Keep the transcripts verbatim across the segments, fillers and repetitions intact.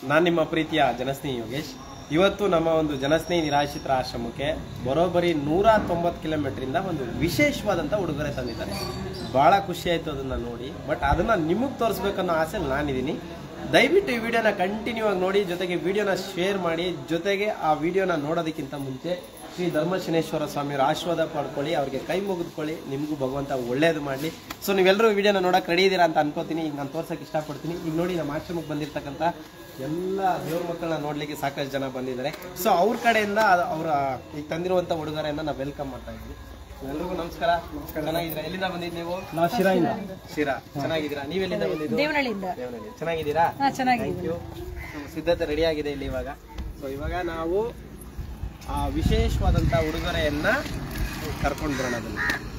ನಾನು ನಿಮ್ಮ ಪ್ರೀತಿಯ ಜನಸ್ನೇಹಿ ಯೋಗೇಶ್. ಇವತ್ತು ನಮ್ಮ ಒಂದು ಜನಸ್ನೇಹಿ ನಿರಾಶ್ರಿತರ ಆಶ್ರಮಕ್ಕೆ ಬರೋಬ್ಬರಿ ನೂರ ತೊಂಬತ್ತು ಕಿಲೋಮೀಟರಿಂದ ಒಂದು ವಿಶೇಷವಾದಂಥ ಉಡುಗೊರೆ ತಂದಿದ್ದಾರೆ. ಭಾಳ ಖುಷಿ ಆಯಿತು ಅದನ್ನು ನೋಡಿ. ಬಟ್ ಅದನ್ನು ನಿಮಗೆ ತೋರಿಸ್ಬೇಕನ್ನೋ ಆಸೆಯಲ್ಲಿ ನಾನಿದ್ದೀನಿ. ದಯವಿಟ್ಟು ಈ ವಿಡಿಯೋನ ಕಂಟಿನ್ಯೂ ಆಗಿ ನೋಡಿ, ಜೊತೆಗೆ ವಿಡಿಯೋನ ಶೇರ್ ಮಾಡಿ. ಜೊತೆಗೆ ಆ ವಿಡಿಯೋನ ನೋಡೋದಕ್ಕಿಂತ ಮುಂಚೆ ಶ್ರೀ ಧರ್ಮಶನೇಶ್ವರ ಸ್ವಾಮಿಯವ್ರ ಆಶೀರ್ವಾದ ಪಡ್ಕೊಳ್ಳಿ, ಅವ್ರಿಗೆ ಕೈ ಮುಗಿದುಕೊಳ್ಳಿ. ನಿಮಗೂ ಭಗವಂತ ಒಳ್ಳೇದು ಮಾಡಲಿ. ಸೊ ನೀವೆಲ್ಲರೂ ವಿಡಿಯೋನ ನೋಡೋಕೆ ರೆಡಿ ಇದ್ದೀರಾ ಅಂತ ಅನ್ಕೋತೀನಿ. ಈಗ ನಾನು ತೋರ್ಸೋಕೆ ಇಷ್ಟಪಡ್ತೀನಿ. ಈಗ ನೋಡಿ, ನಮ್ಮ ಆಶ್ರಮಕ್ಕೆ ಬಂದಿರ್ತಕ್ಕಂಥ ಎಲ್ಲ ದೇವ್ರ ಮಕ್ಕಳನ್ನ ನೋಡಲಿಕ್ಕೆ ಸಾಕಷ್ಟು ಜನ ಬಂದಿದ್ದಾರೆ. ಸೊ ಅವ್ರ ಕಡೆಯಿಂದ ಅವರ ಈಗ ತಂದಿರುವಂಥ ಉಡುಗೊರೆಯನ್ನು ನಾವು ವೆಲ್ಕಮ್ ಮಾಡ್ತಾ ಇದ್ದೀವಿ. ಎಲ್ರಿಗೂ ನಮಸ್ಕಾರ. ಚೆನ್ನಾಗಿದ್ದೀರಾ? ಎಲ್ಲಿಂದ ಬಂದಿದ್ದು ನೀವು? ನಾವು ಶಿರಾಯಿಂದ. ಶಿರಾ. ಚೆನ್ನಾಗಿದ್ದೀರಾ? ನೀವೆಲ್ಲಿಂದ ಬಂದಿದ್ದು? ದೇವನಹಳ್ಳಿಯಿಂದ. ದೇವನಹಳ್ಳಿ. ಚೆನ್ನಾಗಿದ್ದೀರಾ? Thank you. ಸಿದ್ಧತೆ ರೆಡಿ ಆಗಿದೆ ಇಲ್ಲಿ ಇವಾಗ. ಸೊ ಇವಾಗ ನಾವು ಆ ವಿಶೇಷವಾದಂಥ ಉಡುಗೊರೆಯನ್ನ ಕರ್ಕೊಂಡು ಬರೋಣ. ಅದನ್ನು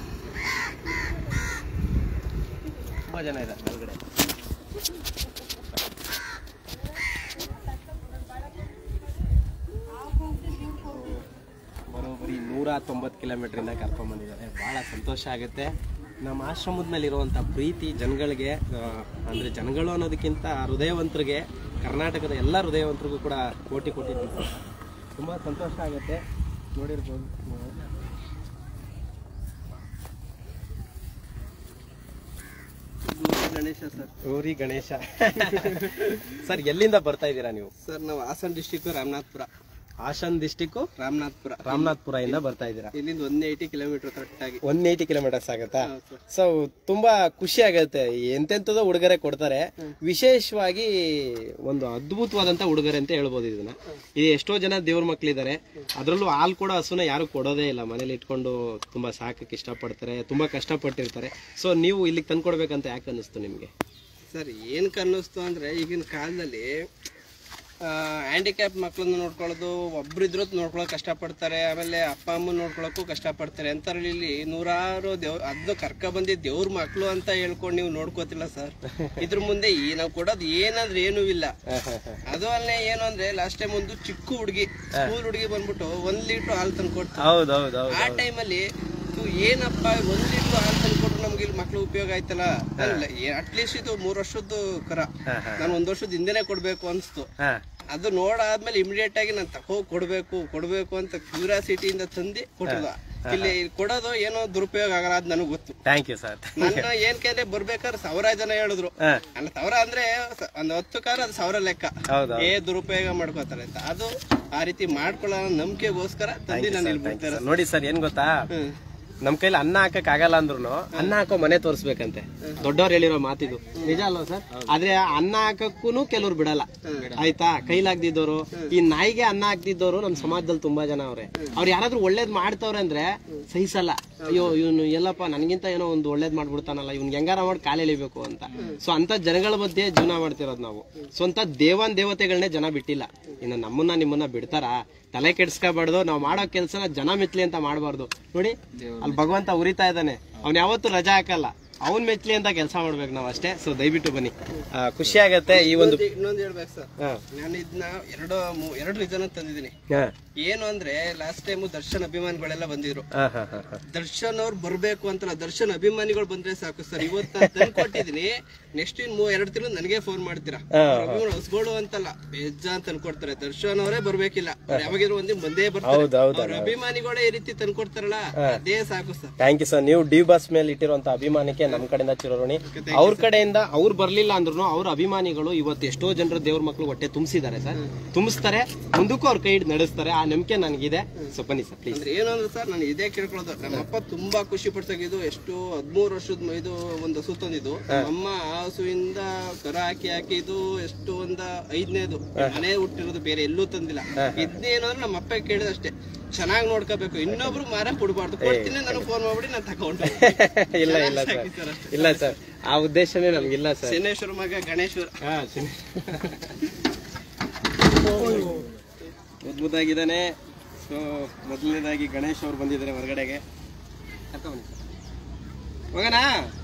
ತುಂಬ ಜನ ಇದ್ದಾರೆ ಒಳಗಡೆ. ಬರೋಬ್ಬರಿ ನೂರ ತೊಂಬತ್ತು ಕಿಲೋಮೀಟ್ರಿಂದ ಕರ್ಕೊಂಡ್ಬಂದಿದ್ದಾರೆ. ಭಾಳ ಸಂತೋಷ ಆಗುತ್ತೆ. ನಮ್ಮ ಆಶ್ರಮದ ಮೇಲೆ ಇರುವಂಥ ಪ್ರೀತಿ ಜನಗಳಿಗೆ, ಅಂದರೆ ಜನಗಳು ಅನ್ನೋದಕ್ಕಿಂತ ಹೃದಯವಂತರಿಗೆ, ಕರ್ನಾಟಕದ ಎಲ್ಲ ಹೃದಯವಂತರಿಗೂ ಕೂಡ ಕೋಟಿ ಕೋಟಿ ತುಂಬ ಸಂತೋಷ ಆಗುತ್ತೆ. ನೋಡಿರ್ಬೋದು. ಗಣೇಶ ಸರ್. ಗೌರಿ ಗಣೇಶ ಸರ್, ಎಲ್ಲಿಂದ ಬರ್ತಾ ಇದ್ದೀರಾ ನೀವು? ಸರ್ ನಾವು ಹಾಸನ ಡಿಸ್ಟಿಕ್ ರಾಮನಾಥ್ಪುರ. ಹಾಸನ್ ಡಿಸ್ಟಿಕ್ ರಾಮನಾಥ್ಪುರ. ರಾಮನಾಥ್ಪುರ ಇಂದ ಬರ್ತಾ ಇದ್ದೀರಾ? ಇಲ್ಲಿಂದ ಒನ್ ಏಯ್ಟಿ ಕಿಲೋಮೀಟರ್ ಕರೆಕ್ಟ್ ಆಗಿ ಒನ್ ಏಯ್ಟಿ ಕಿಲೋಮೀಟರ್ಸ್ ಆಗುತ್ತಾ? ಸೊ ತುಂಬಾ ಖುಷಿ ಆಗುತ್ತೆ. ಎಂತೆಂಥದೋ ಉಡುಗೊರೆ ಕೊಡ್ತಾರೆ. ವಿಶೇಷವಾಗಿ ಒಂದು ಅದ್ಭುತವಾದಂತ ಉಡುಗೊರೆ ಅಂತ ಹೇಳ್ಬೋದು ಇದನ್ನ. ಇದು ಎಷ್ಟೋ ಜನ ದೇವ್ರ ಮಕ್ಳಿದ್ದಾರೆ. ಅದರಲ್ಲೂ ಹಾಲು ಕೊಡೋ ಹಸುನ ಯಾರು ಕೊಡೋದೇ ಇಲ್ಲ. ಮನೇಲಿ ಇಟ್ಕೊಂಡು ತುಂಬಾ ಸಾಕಕ್ಕೆ ಇಷ್ಟಪಡ್ತಾರೆ, ತುಂಬಾ ಕಷ್ಟಪಟ್ಟಿರ್ತಾರೆ. ಸೊ ನೀವು ಇಲ್ಲಿಗೆ ತಂದ್ಕೊಡ್ಬೇಕಂತ ಯಾಕೆ ಅನ್ನಿಸ್ತು ನಿಮ್ಗೆ? ಸರ್ ಏನಕ್ಕೆ ಅನ್ನಿಸ್ತು ಅಂದ್ರೆ, ಈಗಿನ ಕಾಲದಲ್ಲಿ ಹ್ಯಾಂಡಿಕ್ಯಾಪ್ ಮಕ್ಳನ್ನ ನೋಡ್ಕೊಳ್ಳೋದು, ಒಬ್ರಿದ್ರು ನೋಡ್ಕೊಳಕ್ ಕಷ್ಟಪಡ್ತಾರೆ. ಆಮೇಲೆ ಅಪ್ಪ ಅಮ್ಮ ನೋಡ್ಕೊಳಕ್ಕೂ ಕಷ್ಟಪಡ್ತಾರೆ. ಅಂತಾರಲ್ಲಿ ಇಲ್ಲಿ ನೂರಾರು ದೇವ್ ಅದನ್ನ ಕರ್ಕ ಬಂದಿದ್ ದೇವ್ರ ಮಕ್ಳು ಅಂತ ಹೇಳ್ಕೊಂಡು ನೀವು ನೋಡ್ಕೋತಿಲ್ಲ ಸರ್. ಇದ್ರ ಮುಂದೆ ಈ ನಾವು ಕೊಡೋದು ಏನಂದ್ರೆ ಏನೂ ಇಲ್ಲ. ಅದು ಅಲ್ಲೇ ಏನು ಅಂದ್ರೆ, ಲಾಸ್ಟ್ ಟೈಮ್ ಒಂದು ಚಿಕ್ಕ ಹುಡುಗಿ, ಸ್ಕೂಲ್ ಹುಡುಗಿ ಬಂದ್ಬಿಟ್ಟು ಒಂದ್ ಲೀಟರ್ ಹಾಲು ತಂದು ಕೊಡ್ತಾರೆ. ಆ ಟೈಮಲ್ಲಿ ಏನಪ್ಪ ಒಂದ್ ಲೀಟರ್ ಹಾಲು ತಂದು ಕೊಟ್ರು ನಮ್ಗೆ ಇಲ್ಲಿ ಮಕ್ಳು ಉಪಯೋಗ ಆಯ್ತಲ್ಲ. ಅಟ್ಲೀಸ್ಟ್ ಇದು ಮೂರ್ ವರ್ಷದ್ದು ಕರ, ನಾನು ಒಂದ್ ವರ್ಷದ ಹಿಂದೆನೆ ಕೊಡ್ಬೇಕು ಅನ್ಸ್ತು. ಅದು ನೋಡಾದ್ಮೇಲೆ ಇಮಿಡಿಯೇಟ್ ಆಗಿ ನಾನು ತಗೋ ಕೊಡ್ಬೇಕು ಕೊಡ್ಬೇಕು ಅಂತ ಕ್ಯೂರಿಯಾಸಿಟಿಯಿಂದ ತಂದು ಕೊಟ್ಟಿದ. ಇಲ್ಲಿ ಕೊಡೋದು ಏನೋ ದುರುಪಯೋಗ ಆಗಲ್ಲ, ಅದ್ ನನಗ್ ಗೊತ್ತು. Thank you sir. ನನ್ನ ಏನ್ ಕೇಳಿದ್ರೆ ಬರ್ಬೇಕಾದ್ರೆ ಸಾವಿರ ಜನ ಹೇಳಿದ್ರು. ಅಲ್ಲ ಸಾವಿರ ಅಂದ್ರೆ ಒಂದ್ ಹತ್ತು ಕಾರ ಅದು ಸಾವಿರ ಲೆಕ್ಕ. ಏ ದುರುಪಯೋಗ ಮಾಡ್ಕೋತಾರೆ ಅಂತ. ಅದು ಆ ರೀತಿ ಮಾಡ್ಕೊಳ್ಳೋ ನಂಬಿಕೆಗೋಸ್ಕರ ತಂದು ನಾನು ಇಲ್ಲಿ ಬರ್ತಾರೆ. ನೋಡಿ ಸರ್, ಏನ್ ಗೊತ್ತಾ, ನಮ್ ಕೈಲಿ ಅನ್ನ ಹಾಕಕ್ ಆಗಲ್ಲ ಅಂದ್ರು ಅನ್ನ ಹಾಕೋ ಮನೆ ತೋರಿಸ್ಬೇಕಂತೆ. ದೊಡ್ಡವ್ರು ಹೇಳಿರೋ ಮಾತಿದು ನಿಜ ಅಲ್ವಾ ಸರ್? ಆದ್ರೆ ಅನ್ನ ಹಾಕಕ್ಕೂ ಕೆಲವ್ರು ಬಿಡಲ್ಲ, ಆಯ್ತಾ? ಕೈಲಾಗ್ದಿದ್ದವರು, ಈ ನಾಯಿಗೆ ಅನ್ನ ಹಾಕ್ತಿದ್ದವರು ನಮ್ಮ ಸಮಾಜದಲ್ಲಿ ತುಂಬಾ ಜನ ಅವ್ರೆ. ಅವ್ರು ಯಾರಾದ್ರೂ ಒಳ್ಳೇದ್ ಮಾಡ್ತವ್ರೆ ಅಂದ್ರೆ ಸಹಿಸಲ್ಲ. ಅಯ್ಯೋ ಇವನು ಎಲ್ಲಪ್ಪ ನನ್ಗಿಂತ ಏನೋ ಒಂದು ಒಳ್ಳೇದ್ ಮಾಡ್ಬಿಡ್ತಾನಲ್ಲ, ಇವ್ನ್ ಹೆಂಗಾರ ಮಾಡಿ ಕಾಲೆಳಿಬೇಕು ಅಂತ. ಸೊ ಅಂತ ಜನಗಳ ಮಧ್ಯೆ ಜೀವನ ಮಾಡ್ತಿರೋದು ನಾವು. ಸ್ವಂತ ದೇವಾನ್ ದೇವತೆಗಳನ್ನೇ ಜನ ಬಿಟ್ಟಿಲ್ಲ. ಇನ್ನು ನಮ್ಮನ್ನ ನಿಮ್ಮನ್ನ ಬಿಡ್ತಾರ? ತಲೆ ಕೆಡ್ಸ್ಕೊಬಾರ್ದು. ನಾವು ಮಾಡೋ ಕೆಲ್ಸನ ಜನ ಮೆಚ್ಲಿ ಅಂತ ಮಾಡಬಾರ್ದು. ನೋಡಿ ಅಲ್ಲಿ ಭಗವಂತ ಉರಿತಾ ಇದ್ದಾನೆ, ಅವ್ನ್ ಯಾವತ್ತೂ ರಜಾ ಹಾಕಲ್ಲ. ಅವನ್ ಮೆಚ್ಲಿ ಅಂತ ಕೆಲಸ ಮಾಡ್ಬೇಕು ನಾವು ಅಷ್ಟೇ. ಸೊ ದಯವಿಟ್ಟು ಬನ್ನಿ, ಖುಷಿ ಆಗತ್ತೆ. ಈ ಒಂದು ಇನ್ನೊಂದು ಹೇಳ್ಬೇಕು ಸರ್, ನಾನು ಇದನ್ನ ಎರಡು ಎರಡು ರೀಸನ್ ತಂದಿದ್ದೀನಿ. ಏನು ಅಂದ್ರೆ, ಲಾಸ್ಟ್ ಟೈಮ್ ದರ್ಶನ್ ಅಭಿಮಾನಿಗಳೆಲ್ಲ ಬಂದಿದ್ರು. ದರ್ಶನ್ ಅವ್ರು ಬರ್ಬೇಕು ಅಂತಲ್ಲ, ದರ್ಶನ್ ಅಭಿಮಾನಿಗಳು ಬಂದ್ರೆ ಸಾಕು ಸರ್. ಇವತ್ತು ನಾನು ತಂದು ಕೊಟ್ಟಿದ್ದೀನಿ. ನೆಕ್ಸ್ಟ್ ಇನ್ ಎರಡು ತಿಂಗಳು ನನಗೆ ಫೋನ್ ಮಾಡ್ತೀರಾ. ಹೊಸಗಳು ಅಂತಲ್ಲ, ಬೇಜ ಅಂತ ತಂದ್ಕೊಡ್ತಾರೆ. ದರ್ಶನ್ ಅವರೇ ಬರ್ಬೇಕಿಲ್ಲ, ಯಾವಾಗಿದ್ರು ಒಂದೇ ಬಂದೇ ಬರ್ತಾರೆ. ಅವ್ರ ಅಭಿಮಾನಿಗಳೇ ಈ ರೀತಿ ತಂದ್ಕೊಡ್ತಾರಲ್ಲ, ಅದೇ ಸಾಕು ಸರ್. Thank you sir. ನೀವು ಡಿ ಬಸ್ ಮೇಲೆ ಇಟ್ಟಿರುವಂತ ಅಭಿಮಾನಕ್ಕೆ ನಮ್ ಕಡೆಯಿಂದ ಚಿರೋಣಿ. ಅವ್ರ ಕಡೆಯಿಂದ ಅವ್ರು ಬರ್ಲಿಲ್ಲ ಅಂದ್ರು ಅವ್ರ ಅಭಿಮಾನಿಗಳು ಇವತ್ತು ಎಷ್ಟೋ ಜನರ ದೇವ್ರ ಮಕ್ಳು ಹೊಟ್ಟೆ ತುಂಬಿಸಿದ್ದಾರೆ ಸರ್, ತುಂಬಿಸ್ತಾರೆ. ಮುಂದಕ್ಕೂ ಅವ್ರ ಕೈ ಹಿಡಿದು ನಡೆಸ್ತಾರೆ. ಆ ನಂಬಿಕೆ ನನಗಿದೆ. ಸೊ ಬನ್ನಿ ಸರ್ ಪ್ಲೀಸ್. ಏನು ಅಂದ್ರೆ ಸರ್, ನಾನು ಇದೇ ಕೇಳ್ಕೊಳ್ಳೋದು, ನಮ್ಮಪ್ಪ ತುಂಬಾ ಖುಷಿ ಪಡ್ಸಾಗಿದ್ದು, ಎಷ್ಟು ಹದಿಮೂರು ವರ್ಷದ ಇದು ಒಂದು ಹಸು ತಂದಿದ್ದು. ನಮ್ಮ ಆ ಹಸುವಿಂದ ಕರ ಹಾಕಿ ಹಾಕಿ ಇದು ಎಷ್ಟು ಒಂದ ಐದನೇದು ಮನೆ ಹುಟ್ಟಿರೋದು, ಬೇರೆ ಎಲ್ಲೂ ತಂದಿಲ್ಲ. ಇದನ್ನೇನು ಅಂದ್ರೆ ನಮ್ಮ ಅಪ್ಪ ಕೇಳಿದಷ್ಟೇ, ಚೆನ್ನಾಗಿ ನೋಡ್ಕೋಬೇಕು, ಇನ್ನೊಬ್ರು ಮಾರ ಕೊಡ್ಬಾರ್ದು. ಕೊಡ್ತೀನಿ, ನನಗೆ ಫೋನ್ ಮಾಡ್ಬಿಡಿ, ನಾನು ತಗೊಂಡು. ಇಲ್ಲ ಇಲ್ಲ ಸರ್, ಇಲ್ಲ ಸರ್, ಆ ಉದ್ದೇಶನೇ ನಮ್ಗಿಲ್ಲ ಸರ್. ಶನೇಶ್ವರ ಮಗ ಗಣೇಶ್ವರ ಅದ್ಭುತವಾಗಿದ್ದಾನೆ. ಸೊ ಮೊದಲನೇದಾಗಿ ಗಣೇಶ್ ಅವ್ರು ಬಂದಿದ್ದಾರೆ ಹೊರಗಡೆಗೆ. ಹೋಗೋಣ.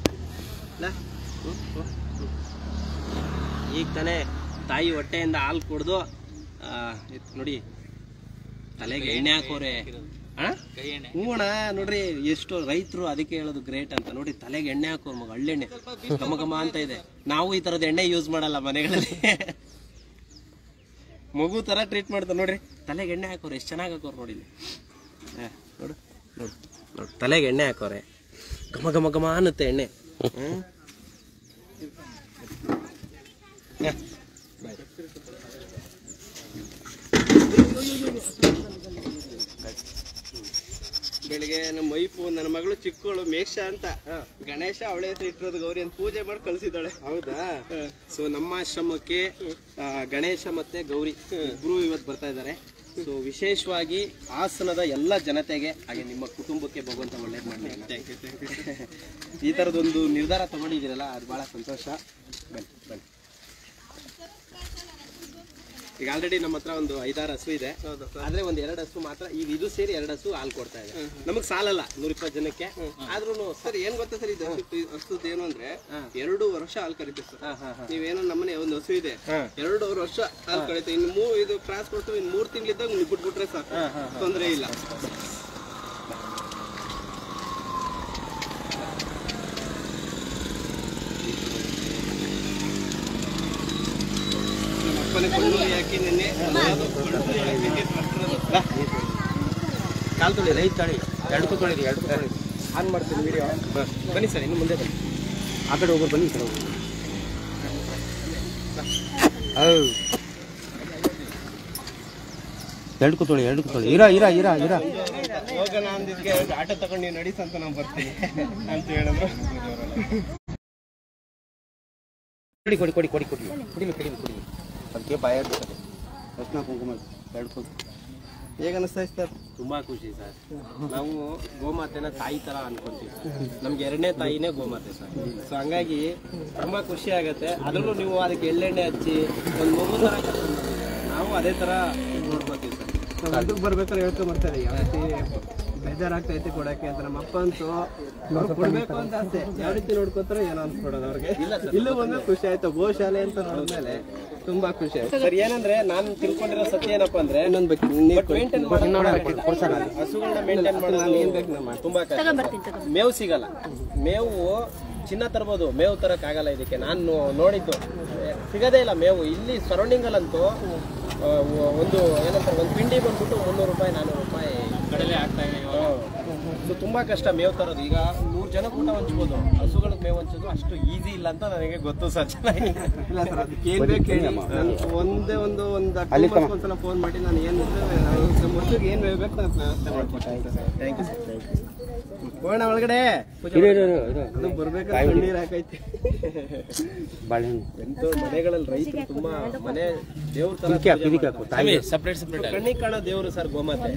ಈಗ ತಾನೇ ತಾಯಿ ಹೊಟ್ಟೆಯಿಂದ ಹಾಲು ಕುಡ್ದು ನೋಡಿ ತಲೆಗೆ ಎಣ್ಣೆ ಹಾಕೋರೆ. ಹೂಣ ನೋಡ್ರಿ, ಎಷ್ಟು ರೈತರು ಅದಕ್ಕೆ ಹೇಳೋದು ಗ್ರೇಟ್ ಅಂತ. ನೋಡಿ ತಲೆಗೆ ಎಣ್ಣೆ ಹಾಕೋರ್ ಮಗ, ಹಳ್ಳೆಣ್ಣೆ ಘಮ ಘಮ ಅಂತ ಇದೆ. ನಾವು ಈ ತರದ ಎಣ್ಣೆ ಯೂಸ್ ಮಾಡಲ್ಲ ಮನೆಗಳಲ್ಲಿ. ಮಗು ತರ ಟ್ರೀಟ್ ಮಾಡ್ತಾರೆ ನೋಡ್ರಿ. ತಲೆಗೆ ಎಣ್ಣೆ ಹಾಕೋರೆ, ಎಷ್ಟು ಚೆನ್ನಾಗಿ ಹಾಕೋರು ನೋಡಿ. ನೋಡು ನೋಡು ನೋಡು, ತಲೆಗೆ ಎಣ್ಣೆ ಹಾಕೋರೆ, ಘಮ ಘಮ ಘಮ ಅನ್ನುತ್ತೆ ಎಣ್ಣೆ. ಬೆಳಿಗ್ಗೆ ನಮ್ಮ ವೈಫು ನನ್ನ ಮಗಳು ಚಿಕ್ಕಳು ಮೇಷ ಅಂತ ಗಣೇಶ ಅವಳೆ ಹೆಸರು ಇಟ್ಟಿರೋದು ಗೌರಿ ಅಂತ ಪೂಜೆ ಮಾಡಿ ಕಳ್ಸಿದ್ದಾಳೆ. ಹೌದಾ? ಸೊ ನಮ್ಮ ಆಶ್ರಮಕ್ಕೆ ಗಣೇಶ ಮತ್ತೆ ಗೌರಿ ಇಬ್ರು ಇವತ್ತು ಬರ್ತಾ ಇದ್ದಾರೆ. ಸೊ ವಿಶೇಷವಾಗಿ ಹಾಸನದ ಎಲ್ಲ ಜನತೆಗೆ ಹಾಗೆ ನಿಮ್ಮ ಕುಟುಂಬಕ್ಕೆ ಭಗವಂತ ಒಳ್ಳೇದು ಮಾಡಲಿ. ಈ ಥರದೊಂದು ನಿರ್ಧಾರ ತಗೊಂಡಿದ್ದೀರಲ್ಲ, ಅದು ಭಾಳ ಸಂತೋಷ. ಬನ್ನಿ ಬನ್ನಿ. ಈಗ ಆಲ್ರೆಡಿ ನಮ್ಮ ಹತ್ರ ಒಂದು ಐದಾರು ಹಸು ಇದೆ, ಆದ್ರೆ ಒಂದ್ ಎರಡು ಹಸು ಮಾತ್ರ ಈಗ ಇದು ಸೇರಿ ಎರಡು ಹಸು ಹಾಲು ಕೊಡ್ತಾ ಇದೆ. ನಮಗ್ ಸಾಲಲ್ಲ ನೂರ ಇಪ್ಪತ್ತು ಜನಕ್ಕೆ. ಆದ್ರೂ ಸರ್ ಏನ್ ಗೊತ್ತಾ ಸರ್, ಇದು ಹಸುದ್ ಏನು ಅಂದ್ರೆ ಎರಡು ವರ್ಷ ಹಾಲು ಕರಿತೀವಿ ಸರ್. ನೀವೇನೋ ನಮ್ಮನೆ ಒಂದು ಹಸು ಇದೆ, ಎರಡು ವರ್ಷ ಹಾಲು ಕರಿತೀವಿ. ಇನ್ನು ಮೂ ಇದು ಕ್ರಾಸ್ ಕೊಡ್ತೀವಿ, ಇನ್ನು ಮೂರ್ ತಿಂಗಳಿದ್ದಾಗ ಬಿಟ್ಬಿಟ್ರೆ ಸಾಕು, ತೊಂದರೆ ಇಲ್ಲ. ಹಾಕಿ ನಿನ್ನೆ ಕಾಲ್ ತೊಳಿ, ರೈತ ತಳಿ, ಎರಡು ತೊಳಿರಿ, ಎರಡು ತೊಳಿ ಆನ್ ಮಾಡ್ತೀನಿ ವಿಡಿಯೋ. ಬನ್ನಿ ಸರ್, ಇನ್ನು ಮುಂದೆ ಬನ್ನಿ. ಆ ಕಡೆ ಹೋಗೋರು ಬನ್ನಿ, ಈ ಕಡೆ ಹೋಗಿ. ಎರಡು ಕೂತೊಳಿ, ಎರಡು ಕೂತೊಳಿ, ಇರ ಇರ ಇರ ಇರ ಹೋಗೋಣ ಅಂದಿದ್ಕೆ ಆಟೋ ತಗೊಂಡು ನೀವು ನಡೀಸ್ ಅಂತ ನಾವು ಬರ್ತೀವಿ ಅಂತ ಹೇಳಿದ್ರು. ಕೊಡಿ ಕೊಡಿ ಕೊಡಿ ಕೊಡಿ ಕೊಡಿ ಕುಡಿಲಿ ಕುಡಿಲಿ ಕುಡಿಲಿ ಅದಕ್ಕೆ ಭಯ ಇರ್ತದೆ. ರತ್ನ ಕುಂಕುಮ ಎರಡು ಕೂತು ಹೇಗೆ ಅನಿಸ್ತಾ ಸರ್? ತುಂಬಾ ಖುಷಿ ಸರ್. ನಾವು ಗೋಮಾತೆನ ತಾಯಿ ತರ ಅನ್ಕೊಂತೀವಿ. ನಮ್ಗೆ ಎರಡನೇ ತಾಯಿನೇ ಗೋಮಾತೆ ಸರ್. ಸೊ ಹಂಗಾಗಿ ತುಂಬಾ ಖುಷಿ ಆಗತ್ತೆ. ಅದರಲ್ಲೂ ನೀವು ಅದಕ್ಕೆ ಎಳ್ಳೆಣ್ಣೆ ಹಚ್ಚಿ ಒಂದು ಮಗು ತರ ನಾವು ಅದೇ ತರ ನೋಡ್ಕೋತೀವಿ ಸರ್. ನಾವು ಅದಕ್ಕೆ ಬರ್ಬೇಕಾದ್ರೆ ಹೇಳ್ಕೊಂಡ್ ಬರ್ತಾರೆ, ಯಾವ ರೀತಿ ಬೇಜಾರಾಗ್ತೈತಿ ಕೊಡಕ್ಕೆ ಅಂತ. ನಮ್ಮ ಅಪ್ಪ ಅಂತೂ ಕೊಡ್ಬೇಕು ಅಂತ ಆಸೆ, ಯಾವ ರೀತಿ ನೋಡ್ಕೋತಾರೋ ಏನೋ ಅನ್ಸ್ಬಿಡೋದು ಅವ್ರಿಗೆ. ಇಲ್ಲೂ ಬಂದ್ರೆ ಖುಷಿ ಆಯ್ತು. ಗೋಶಾಲೆ ಅಂತ ನೋಡಿದ್ಮೇಲೆ ತುಂಬಾ ಖುಷಿ ಆಯ್ತು ಸರ್. ಏನಂದ್ರೆ ನಾನು ತಿಳ್ಕೊಂಡಿರೋ ಸತ್ಯ ಏನಪ್ಪಾ ಅಂದ್ರೆ, ಇನ್ನೊಂದು ಬೇಕು ಮೇಂಟೈನ್ ಹಸುಗಳನ್ನ ಮೇಂಟೈನ್ ಮಾಡೋದು ತುಂಬಾ ಕಷ್ಟ. ಮೇವು ಸಿಗಲ್ಲ. ಮೇವು ಚಿನ್ನ ತರ್ಬೋದು, ಮೇವು ತರಕ್ ಆಗಲ್ಲ ಇದಕ್ಕೆ. ನಾನು ನೋಡಿದ್ದು ಸಿಗದೇ ಇಲ್ಲ ಮೇವು ಇಲ್ಲಿ ಸರೌಂಡಿಂಗ್ ಅಲ್ಲಂತೂ. ಒಂದು ಏನಂತಾರೆ, ಒಂದು ಪಿಂಡಿ ಬಂದ್ಬಿಟ್ಟು ಮುನ್ನೂರು ರೂಪಾಯಿ ನಾನ್ನೂರು ರೂಪಾಯಿ ಕಡಲೆ ಆಗ್ತಾ ಇದೆ. ಸೊ ತುಂಬಾ ಕಷ್ಟ ಮೇವು ತರೋದು. ಈಗ ನೂರು ಜನ ಕೂಡ ಹಂಚ್ಬೋದು, ಹಸುಗಳಿಗೆ ಮೇವು ಹಂಚೋದು ಅಷ್ಟು ಈಸಿ ಇಲ್ಲ ಅಂತ ನನಗೆ ಗೊತ್ತು ಸರ್. ಚೆನ್ನಾಗಿ ಇಲ್ಲ ಸರ್, ಅದಕ್ಕೆ ಏನ್ ಬೇಕು ಹೇಳಿ. ಒಂದೇ ಒಂದು ಒಂದು ಒಂದ್ಸಲ ಫೋನ್ ಮಾಡಿ ನಾನು ಏನು ನಮ್ಮ ವರ್ಷಕ್ಕೆ ಏನು ಬೇಕು ಅಂತ ವ್ಯವಸ್ಥೆ ಮಾಡ್ಕೊಡ್ತೀನಿ sir. Thank you sir, thank you. ಹೋಗೋಣ ಒಳಗಡೆ. ಅದು ಬರ್ಬೇಕಾದ್ರೆ ನೀರು ಹಾಕೈತಿ. ಬಾಳೆಹಣ್ಣು ಎಂತೋ ಮನೆಗಳಲ್ಲಿ ರೈತರು ತುಂಬಾ ಮನೆ ದೇವ್ರ ತರ ಸಪ್ರೇಟ್ ಸಪ್ರೇಟ್ ಕಣ್ಣಿಗೆ ಕಾಣೋ ದೇವ್ರು ಸರ್ ಗೋಮಾತೆ.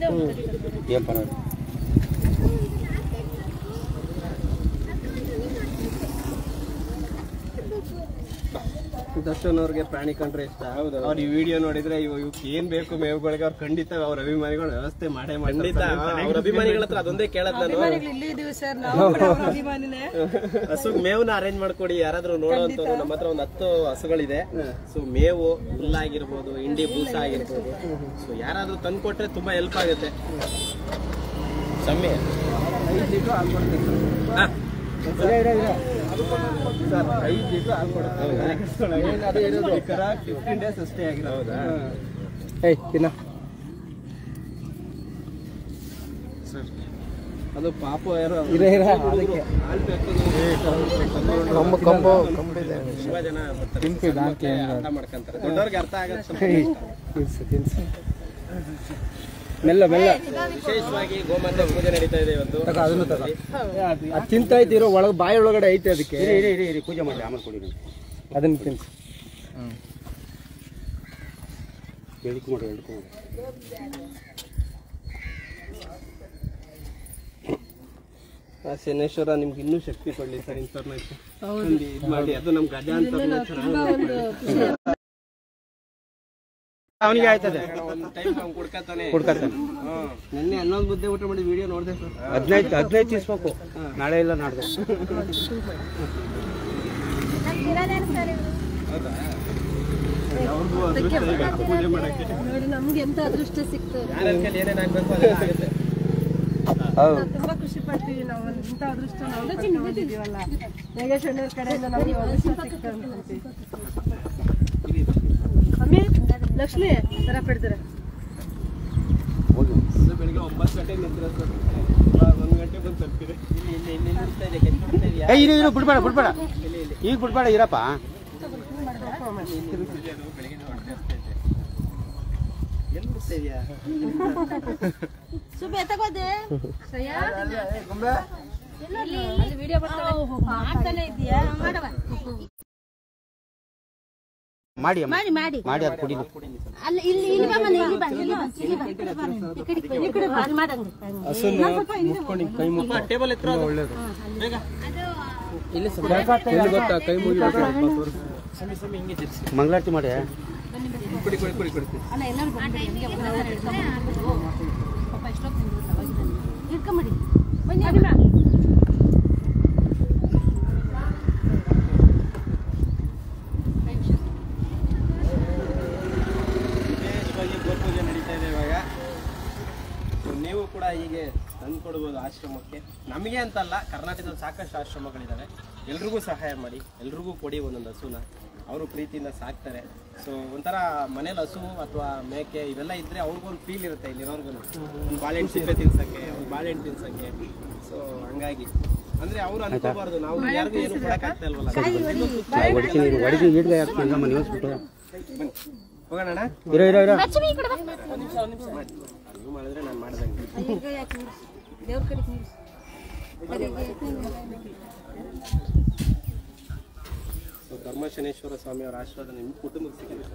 ದರ್ಶನ್ ಅವ್ರಿಗೆ ಪ್ರಾಣಿ ಕಂಡ್ರೆ ಇಷ್ಟ. ಹೌದು, ಅವ್ರು ಈ ವಿಡಿಯೋ ನೋಡಿದ್ರೆ ಇವ್ ಇವಕ್ಕೆ ಏನ್ ಬೇಕು ಮೇವುಗಳಿಗೆ ಅವ್ರು ಖಂಡಿತ ಅವ್ರ ಅಭಿಮಾನಿಗಳು ವ್ಯವಸ್ಥೆ ಮಾಡೇ ಖಂಡಿತ. ಅವ್ರ ಅಭಿಮಾನಿಗಳ ಹತ್ರ ಅದೊಂದೇ ಕೇಳದ್ ನಾನು, ಹಸು ಮೇವ್ನ ಅರೇಂಜ್ ಮಾಡ್ಕೊಡಿ ಯಾರಾದ್ರೂ ನೋಡೋಂಥವ್ರು. ನಮ್ಮ ಹತ್ರ ಒಂದು ಹತ್ತು ಹಸುಗಳಿದೆ. ಸೊ ಮೇವು ಹುಲ್ಲಾಗಿರ್ಬೋದು, ಇಂಡಿ ಬೂಸ ಆಗಿರ್ಬೋದು, ಸೊ ಯಾರಾದ್ರೂ ತಂದು ಕೊಟ್ರೆ ತುಂಬಾ ಹೆಲ್ಪ್ ಆಗುತ್ತೆ. ಸಮ್ಮಿ ಐದು ಲೀಟರ್ ಹಾಲು ಕೊಡ್ತೀನಿ ಸರ್. ಐದು ಲೀಟರ್ ಹಾಲು ಕೊಡುತ್ತೆ. ಫಿಫ್ಟೀನ್ ಡೇಸ್ ಅಷ್ಟೇ ಆಗಿದೆ. ಹೌದಾ? ಅದು ಪಾಪ ಯಾರೋ ಹಾಲು ತುಂಬಾ ಜನ ಅರ್ಥ ಮಾಡ್ಕೊಂತಾರೆ, ದೊಡ್ಡವ್ರಿಗೆ ಅರ್ಥ ಆಗತ್ತೆ. ಮೆಲ್ಲ ಮೆಲ್ಲ. ವಿಶೇಷವಾಗಿ ಗೋಮಾತೆ ಪೂಜೆ ನಡೀತಾ ಇದೆ ಇವತ್ತು. ಅದನ್ನು ತಗ ಅದು ತಿಂತಾ ಇದ್ದೀರೋ ಒಳಗೆ ಬಾಯಿ ಒಳಗಡೆ ಐತೆ. ಅದಕ್ಕೆ ಇರಿ ಇರಿ ಇರಿ ಪೂಜೆ ಮಾಡಿ ಆಮೇಲೆ ಕೊಡಿ. ಅದನ್ನು ತಿನ್ಸಿ ಹೇಳ್ಕೊಂಡು ಹೇಳ್ಕೊಂಡು ಶನೇಶ್ವರ ನಿಮ್ಗೆ ಇನ್ನೂ ಶಕ್ತಿ ಕೊಡ್ಲಿ ಸರ್. ಇನ್ಫಾರ್ಮೇಶನ್ ಇದು ಮಾಡಿ, ಅದು ನಮ್ ಗಜ ಅಂತ ಅವನಿಗೆ ಆಯ್ತದೆ. ನಿನ್ನೆ ಹನ್ನೊಂದು ಮುದ್ದೆ ಊಟ ಮಾಡಿ ವಿಡಿಯೋ ನೋಡಿದೆ ಸರ್. ಹದಿನೈದು ಹದಿನೈದು ತಿನ್ಸ್ಬೇಕು, ನಾಳೆ ಇಲ್ಲ ನಾಡ್ದು. ಪೂಜೆ ಮಾಡಕ್ಕೆ ನಮ್ಗೆ ಎಂತ ಅದೃಷ್ಟ ಸಿಗ್ತದೆ. ಏನೇನು ಆಗ್ಬೇಕು ಅದೆಲ್ಲ ಆಗುತ್ತೆ. ತುಂಬಾ ಖುಷಿ ಪಡ್ತೀವಿ ನಾವು. ಇಂಥ ಅದೃಷ್ಟ ನಾವು ನೋಡಿದೀವಲ್ಲ, ನಾಗೇಶ್ವರ ಕಡೆಯಿಂದ ನಮಗೆ ಅದೃಷ್ಟ ಸಿಗ್ತದೆ. ಲಕ್ಷ್ಮಿ ತರ ಬಿಡ್ತಾರೆ ಬೆಳಿಗ್ಗೆ ಒಂಬತ್ತು ಗಂಟೆಗೆ ನಿಂತಿರೋ ಸರ್ ಇವಾಗ ಒಂದು ಗಂಟೆ ಬಂದು ತಲುಪಿದೆ ಇಲ್ಲಿ ಇಲ್ಲಿ ಇಲ್ಲಿ ನಿಲ್ತಾ ಇದೆ ಕೆಲ್ಸ ಮಾಡ್ತಾ ಇದೆಯಾ? ಏ ಇರು ಇರು ಬಿಡ್ಬೇಡ ಬಿಡ್ಬೇಡ ಈಗ ಬಿಡ್ಬೇಡ ಇರಪ್ಪ ಎಲ್ಲಿ ಬಿಡ್ತಾ ಇದೆಯಾ? ಸುಬ್ಬಿ ಎತ್ತಗೋದೆ ವಿಡಿಯೋ ಮಾಡ್ತಾನೆ ಇದೆಯಾ ಮಾಡವ ಮಾಡಿ ಅಮ್ಮ. ಮಾಡಿ ಮಾಡಿ ಮಾಡಿ ಅದು ಕುಡಿ ಅಲ್ಲ ಇಲ್ಲಿ ಇಲ್ಲಿ ಬಾ ಮನೆ ಇಲ್ಲಿ ಬಾ ಇಲ್ಲಿ ಬಾ ಇಲ್ಲಿ ಬಾ ಈ ಕಡೆ ಈ ಕಡೆ ಬಾ ಅಲ್ಲಿ ಮಾಡಂಗ ಹಸುನ ಮುಟ್ಕೊಂಡು ಕೈ ಮುಟ್ಟ ಟೇಬಲ್ ಎತ್ತರ ಒಳ್ಳೇದು ಬೇಗ ಇಲ್ಲಿ ಗೊತ್ತಾ ಕೈ ಮುಗಿಬೇಕು ಸಮಿ ಸಮಿ ಹಿಂಗೆ ತಿರ್ಸಿ ಮಂಗಳಾರತಿ ಮಾಡಿ ಕುಡಿ ಕುಡಿ ಕುಡಿ ಕುಡಿ ಅಲ್ಲ ಎಲ್ಲರೂ ಬಂದ್ಬಿಡಿ ನಮಗೆ ಪಾಪ ಎಷ್ಟೊತ್ತು ತಿಂದ್ರು ಇಟ್ಕೊಂಬಿಡಿ ಬನ್ನಿ ಅಮ್ಮ ಗೋಪೂಜೆ ನಡೀತಾ ಇದೆ ಇವಾಗ. ನೀವು ಕೂಡ ಹೀಗೆ ತಂದು ಕೊಡ್ಬೋದು ಆಶ್ರಮಕ್ಕೆ. ನಮಗೆ ಅಂತಲ್ಲ, ಕರ್ನಾಟಕದಲ್ಲಿ ಸಾಕಷ್ಟು ಆಶ್ರಮಗಳಿದ್ದಾವೆ. ಎಲ್ರಿಗೂ ಸಹಾಯ ಮಾಡಿ, ಎಲ್ರಿಗೂ ಕೊಡಿ ಒಂದೊಂದು ಹಸುನ. ಅವರು ಪ್ರೀತಿಯಿಂದ ಸಾಕ್ತಾರೆ. ಸೊ ಒಂಥರ ಮನೇಲಿ ಹಸು ಅಥವಾ ಮೇಕೆ ಇವೆಲ್ಲ ಇದ್ರೆ ಅವ್ರಿಗೊಂದು ಫೀಲ್ ಇರುತ್ತೆ ಇಲ್ಲಿರೋರ್ಗು. ಒಂದು ಬಾಳೆಹಣ್ಣು ಸಿಪ್ಪೆ ತಿನ್ಸಕ್ಕೆ, ಒಂದು ಬಾಳೆಹಣ್ಣು ತಿನ್ಸಕ್ಕೆ. ಸೊ ಹಂಗಾಗಿ ಅಂದ್ರೆ ಅವ್ರು ಅನ್ಕೋಬಾರ್ದು ನಾವು ಯಾರಿಗೂ ಏನು ಕೊಡಕ್ಕಾಗ್ತಾ ಇಲ್ವಲ್ಲ. ಒಳಗೆ ಈಡ್ಗೆ ಹಾಕ್ತೀನಿ ಮನೆ ಹೋಗ್ಬಿಟ್ಟು ಹೋಗೋಣ ಇರೋ ಇರೋ ಇರೋ ನೀವು ಮಾಡಿದ್ರೆ ನಾನು ಮಾಡ್ದಂಗೆ. ದೇವ್ರ ಕಡೆ ಸೊ ಧರ್ಮಶನೇಶ್ವರ ಸ್ವಾಮಿ ಅವರ ಆಶೀರ್ವಾದ ನಿಮ್ಮ ಕುಟುಂಬಕ್ಕೆ ಸಿಕ್ಕಿದೆ.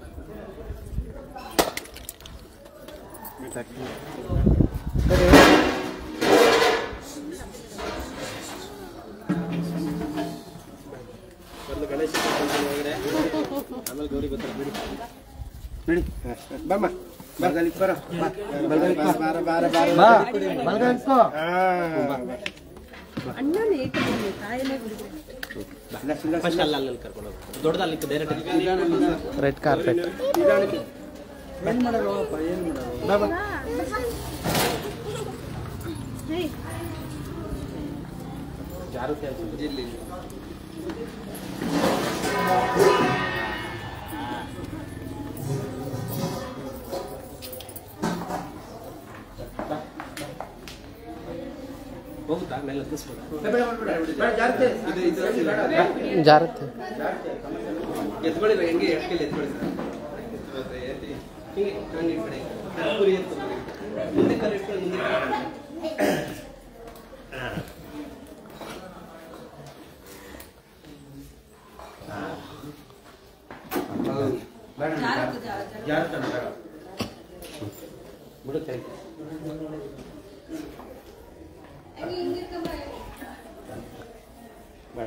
ಒಂದು ಗಣೇಶ ಒಳಗಡೆ ಆಮೇಲೆ ಗೌರಿ ಬರ್ತಾರೆ ಬಿಡಿ ನಡಿ ಬಮ್ಮ ಬಲ್ಗಲಿ ಬರ ಬಲ್ಗಲಿ ಬಾರ ಬಾರ ಬಾರ ಬಾ ಬಲ್ಗನ್ಸ್ಕೋ ಅಣ್ಣನ ಏಕದಲ್ಲಿ ತಾಯಿನೇ ಬಿಡಿದ್ರೆ ಫಸ್ಟ್ ಅಲ್ಲ ಅಲ್ಲಿ ಕರ್ಕೊಂಡು ಹೋಗಿ ದೊಡ್ಡದಲ್ಲಿ ಡೈರೆಕ್ಟ್ ರೆಡ್ ಕಾರ್ಪೆಟ್ ಏನು ಮಾಡೋಲ್ಲಪ್ಪ ಏನು ಮಾಡೋದು ಬಾ ಬಾ ಜಾರುತ್ತೆ ಅನ್ಸುತ್ತೆ ಇಲ್ಲಿ ಹೋಗುತ್ತಾ ಮೇಲೆ ಜಾರತ್ತೆ ಎತ್ಕೊಳ್ಳಿ ಹೆಂಗೆ ಎಟ್ಕೆಲ್ಲಿ ಎತ್ಕೊಳ್ಳಿ ಸರ್ ಹಿಂಗೆ ಹಂಗೆ ಈ ಕಡೆ ಪುರಿ ಎತ್ತು ಮುಂದೆ ಕಾಲು ಇಟ್ಕೊಂಡು ಮುಂದೆ ಬಿಡುತ್ತೆ ಬೇಡ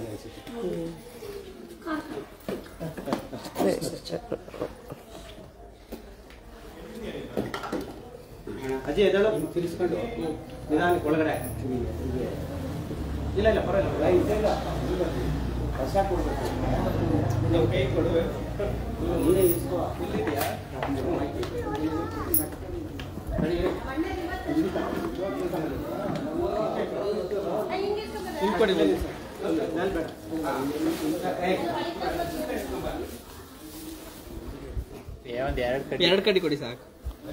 ಅಜ್ಜಿ ಎದಳು ತಿರ್ಸ್ಕೊಂಡು ನಿಧಾನಕ್ಕೆ ಒಳಗಡೆ ಇಲ್ಲ ಇಲ್ಲ ಪರವಾಗಿಲ್ಲ ಕಸ ಕೊಡ್ಬೇಕು ನೀವು ಕೈ ಕೊಡಬೇಕು ನೀರೇ ಇಸ್ಕೋ ಇಲ್ಲಿದೆಯಾ ಹಿಂಗೆ ಕೊಡಿ ಬನ್ನಿ ಸರ್ ಬೇಡ ಎರಡು ಕಡೆ ಎರಡು ಕಡೆ ಕೊಡಿ ಸಾಕು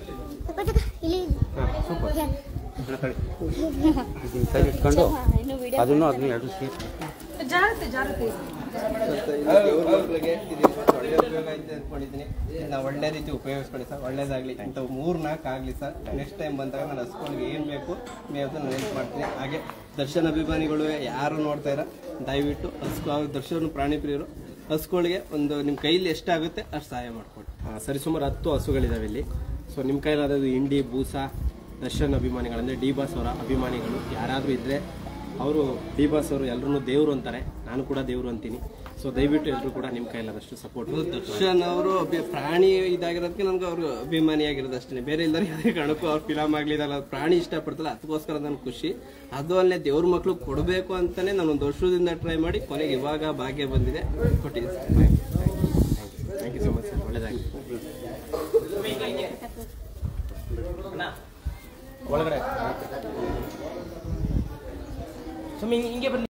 ಕೈ ಇಟ್ಕೊಂಡು ಅದನ್ನು ಅದನ್ನು ಎರಡು ಸೇರಿ ಜಾರತ್ತೆ ಜಾರತ್ತೆ ಒಳ್ಳೆ ಉಪಯೋಗ ಐತೆ ಅಂದ್ಕೊಂಡಿದ್ದೀನಿ. ನಾವು ಒಳ್ಳೆ ರೀತಿ ಉಪಯೋಗಿಸ್ಕೊಳ್ಳಿ ಸರ್, ಒಳ್ಳೇದಾಗಲಿ. ಇಂಥವು ಮೂರು ನಾಲ್ಕು ಆಗಲಿ ಸರ್. ನೆಕ್ಸ್ಟ್ ಟೈಮ್ ಬಂದಾಗ ನಾನು ಹಸ್ಕೊಳ್ಗೆ ಏನು ಬೇಕು ಮೇವು ನಾನು ಹೆಲ್ಪ್ ಮಾಡ್ತೀನಿ. ಹಾಗೆ ದರ್ಶನ್ ಅಭಿಮಾನಿಗಳು ಯಾರು ನೋಡ್ತಾ ಇರೋ ದಯವಿಟ್ಟು ಹಸ್ಕೊ ದರ್ಶನ್ ಪ್ರಾಣಿ ಪ್ರಿಯರು ಹಸ್ಗಳಿಗೆ ಒಂದು ನಿಮ್ಮ ಕೈಲಿ ಎಷ್ಟಾಗುತ್ತೆ ಅಷ್ಟು ಸಹಾಯ ಮಾಡಿಕೊಡಿ. ಸರಿ ಸುಮಾರು ಹತ್ತು ಹಸುಗಳಿದಾವೆ ಇಲ್ಲಿ. ಸೊ ನಿಮ್ಮ ಕೈಲಾದದು ಇಂಡಿ ಬೂಸ ದರ್ಶನ್ ಅಭಿಮಾನಿಗಳಂದರೆ ಡಿ ಬಾಸ್ ಅವರ ಅಭಿಮಾನಿಗಳು ಯಾರಾದರೂ ಇದ್ದರೆ ಅವರು ಡಿ ಬಾಸ್ ಅವರು ಎಲ್ಲರೂ ದೇವರು ಅಂತಾರೆ, ನಾನು ಕೂಡ ದೇವರು ಅಂತೀನಿ. ಸೊ ದಯವಿಟ್ಟು ಎಲ್ಲರೂ ಕೂಡ ನಿಮ್ಮ ಕೈಲಾದಷ್ಟು ಸಪೋರ್ಟ್. ದರ್ಶನ್ ಅವರು ಪ್ರಾಣಿ ಇದಾಗಿರೋದಕ್ಕೆ ನನ್ಗೆ ಅವರು ಅಭಿಮಾನಿ ಆಗಿರೋದು ಅಷ್ಟೇ, ಬೇರೆ ಇಲ್ಲದ್ರೆ ಯಾವುದೇ ಕಾರಣಕ್ಕೂ ಅವ್ರ ಫಿಲಮ್ ಆಗ್ಲಿದಲ್ಲ, ಪ್ರಾಣಿ ಇಷ್ಟಪಡ್ತಲ್ಲ ಅದಕ್ಕೋಸ್ಕರ ನನ್ಗೆ ಖುಷಿ. ಅದು ಅಲ್ಲೇ ದೇವ್ರ ಮಕ್ಳು ಕೊಡಬೇಕು ಅಂತಾನೆ ನಾನು ಒಂದು ವರ್ಷದಿಂದ ಟ್ರೈ ಮಾಡಿ ಕೊನೆಗೆ ಇವಾಗ ಭಾಗ್ಯ ಬಂದಿದೆ, ಕೊಟ್ಟಿದ್ದೆ sir. Thank you so much sir, ಒಳ್ಳೆಯದಾಗಿ ಒಳಗಡೆ ಸುಮ್ಮನೆ ಹಿಂಗೆ ಬನ್ನಿ.